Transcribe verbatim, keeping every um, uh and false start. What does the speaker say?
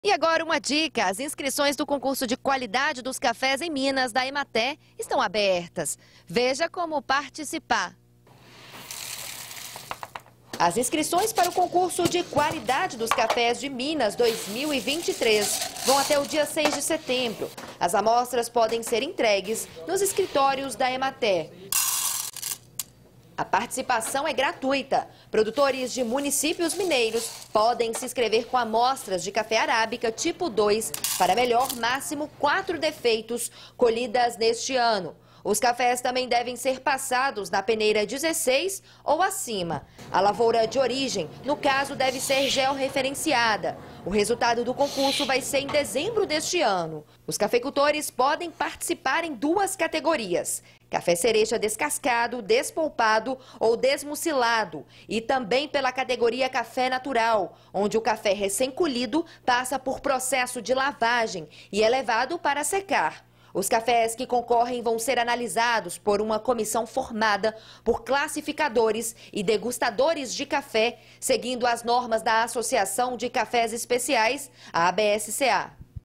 E agora uma dica, as inscrições do concurso de qualidade dos cafés em Minas da Emater estão abertas. Veja como participar. As inscrições para o concurso de qualidade dos cafés de Minas dois mil e vinte e três vão até o dia seis de setembro. As amostras podem ser entregues nos escritórios da Emater. A participação é gratuita. Produtores de municípios mineiros podem se inscrever com amostras de café arábica tipo dois para melhor máximo quatro defeitos colhidas neste ano. Os cafés também devem ser passados na peneira dezesseis ou acima. A lavoura de origem, no caso, deve ser georreferenciada. O resultado do concurso vai ser em dezembro deste ano. Os cafeicultores podem participar em duas categorias: café cereja descascado, despolpado ou desmucilado, e também pela categoria café natural, onde o café recém-colhido passa por processo de lavagem e é levado para secar. Os cafés que concorrem vão ser analisados por uma comissão formada por classificadores e degustadores de café, seguindo as normas da Associação de Cafés Especiais, a A B S C A.